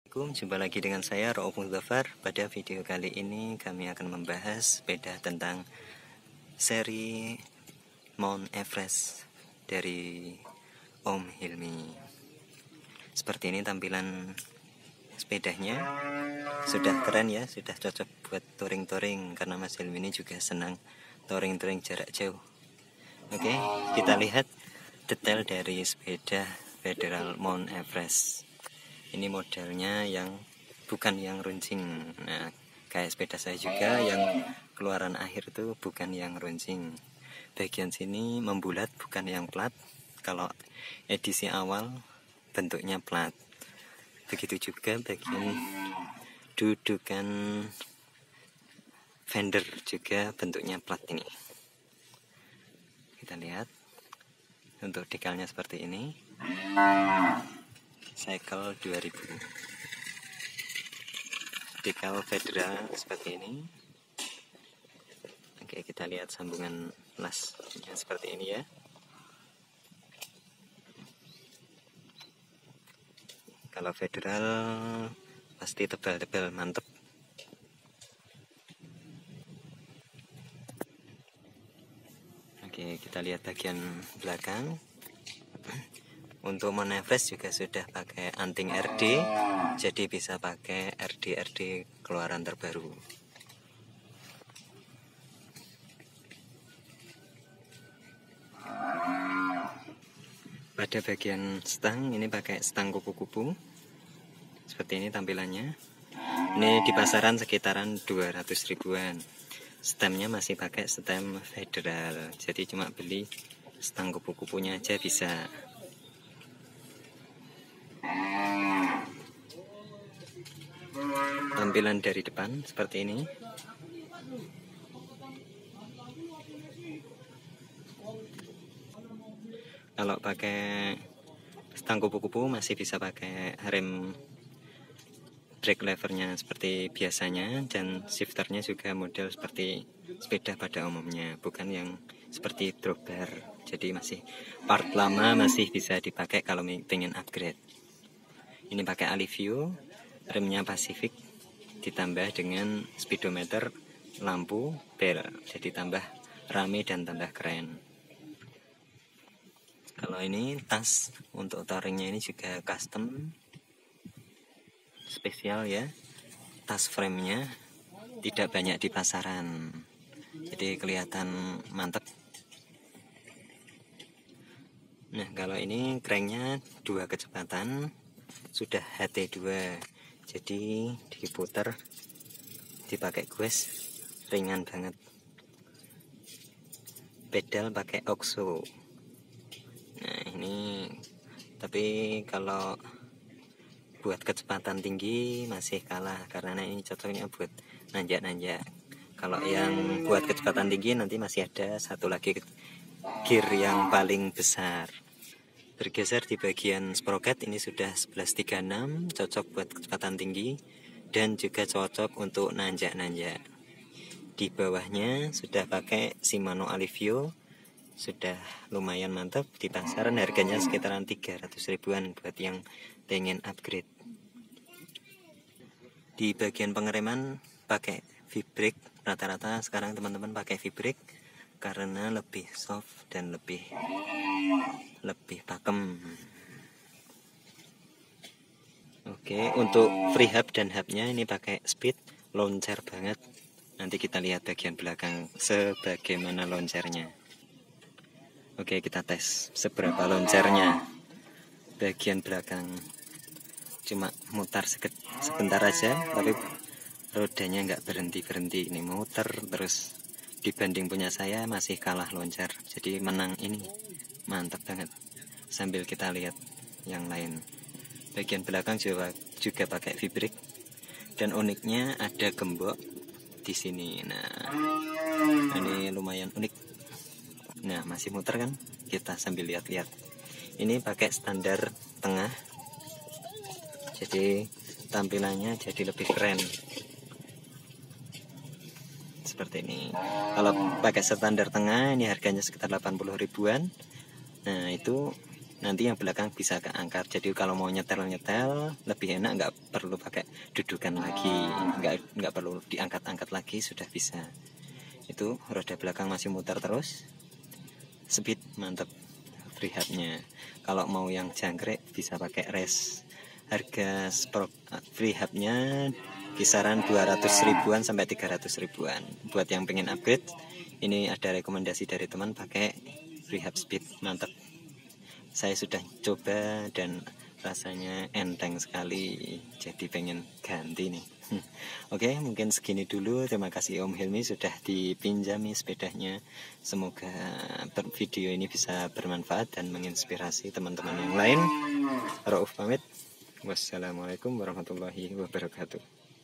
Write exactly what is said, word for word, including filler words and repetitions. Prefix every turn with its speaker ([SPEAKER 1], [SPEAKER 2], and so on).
[SPEAKER 1] Assalamualaikum, jumpa lagi dengan saya Rauf Muzaffar. Pada video kali ini kami akan membahas sepeda tentang seri Mount Everest dari Om Hilmi. Seperti ini tampilan sepedanya. Sudah keren ya, sudah cocok buat touring-touring karena Mas Hilmi ini juga senang touring-touring jarak jauh. Oke, kita lihat detail dari sepeda Federal Mount Everest. Ini modelnya yang bukan yang runcing. Nah, kayak sepeda saya juga yang keluaran akhir itu bukan yang runcing. Bagian sini membulat, bukan yang plat. Kalau edisi awal bentuknya plat. Begitu juga bagian dudukan fender juga bentuknya plat ini. Kita lihat untuk dekalnya seperti ini. Cycle dua ribu, dekal Federal seperti ini. Oke, kita lihat sambungan lasnya seperti ini ya. Kalau Federal pasti tebal-tebal, mantep. Oke, kita lihat bagian belakang. Untuk Mount Everest juga sudah pakai anting R D, jadi bisa pakai R D R D keluaran terbaru. Pada bagian stang ini pakai stang kupu-kupu. Seperti ini tampilannya. Ini di pasaran sekitaran dua ratus ribuan. Stemnya masih pakai stem Federal, jadi cuma beli stang kupu-kupunya aja bisa. Tampilan dari depan seperti ini. Kalau pakai stang kupu-kupu masih bisa pakai rem brake levernya seperti biasanya, dan shifternya juga model seperti sepeda pada umumnya, bukan yang seperti drop bar. Jadi masih part lama masih bisa dipakai kalau ingin upgrade. Ini pakai Alivio, remnya Pacific, ditambah dengan speedometer, lampu, bel, jadi tambah rame dan tambah keren. Kalau ini tas untuk touringnya ini juga custom, spesial ya. Tas framenya tidak banyak di pasaran, jadi kelihatan mantep. Nah, kalau ini cranknya dua kecepatan, sudah H T dua, jadi diputar dipakai gues ringan banget. Pedal pakai Oxo. Nah, ini tapi kalau buat kecepatan tinggi masih kalah, karena ini cocoknya buat nanjak-nanjak. Kalau yang buat kecepatan tinggi nanti masih ada satu lagi gear yang paling besar. Bergeser di bagian sprocket, ini sudah sebelas tiga puluh enam, cocok buat kecepatan tinggi dan juga cocok untuk nanjak-nanjak. Di bawahnya sudah pakai Shimano Alivio, sudah lumayan mantap. Di pasaran harganya sekitaran tiga ratus ribuan buat yang pengen upgrade. Di bagian pengereman pakai V-brake, rata-rata sekarang teman-teman pakai V-brake karena lebih soft dan lebih lebih pakem. Oke, untuk free hub dan hubnya ini pakai speed, loncer banget. Nanti kita lihat bagian belakang sebagaimana loncernya. Oke, kita tes seberapa loncernya. Bagian belakang cuma mutar sebentar aja, tapi rodanya nggak berhenti-berhenti. Ini muter terus. Dibanding punya saya masih kalah loncer, jadi menang ini. Mantap banget. Sambil kita lihat yang lain. Bagian belakang juga juga pakai V-brake, dan uniknya ada gembok di sini. Nah, ini lumayan unik. Nah, masih muter kan? Kita sambil lihat-lihat. Ini pakai standar tengah, jadi tampilannya jadi lebih keren. Seperti ini. Kalau pakai standar tengah ini harganya sekitar delapan puluh ribuan. Nah, itu nanti yang belakang bisa keangkat. Jadi kalau mau nyetel-nyetel lebih enak, nggak perlu pakai dudukan lagi, nggak nggak perlu diangkat-angkat lagi, sudah bisa. Itu roda belakang masih muter terus, speed mantep, free hubnya. Kalau mau yang jangkrik bisa pakai res. Harga free hubnya kisaran dua ratus ribuan sampai tiga ratus ribuan. Buat yang pengen upgrade, ini ada rekomendasi dari teman pakai free hub speed, mantap. Saya sudah coba dan rasanya enteng sekali, jadi pengen ganti nih. Oke, mungkin segini dulu. Terima kasih Om Hilmi sudah dipinjami sepedanya. Semoga video ini bisa bermanfaat dan menginspirasi teman-teman yang lain. Rauf pamit. Wassalamualaikum warahmatullahi wabarakatuh.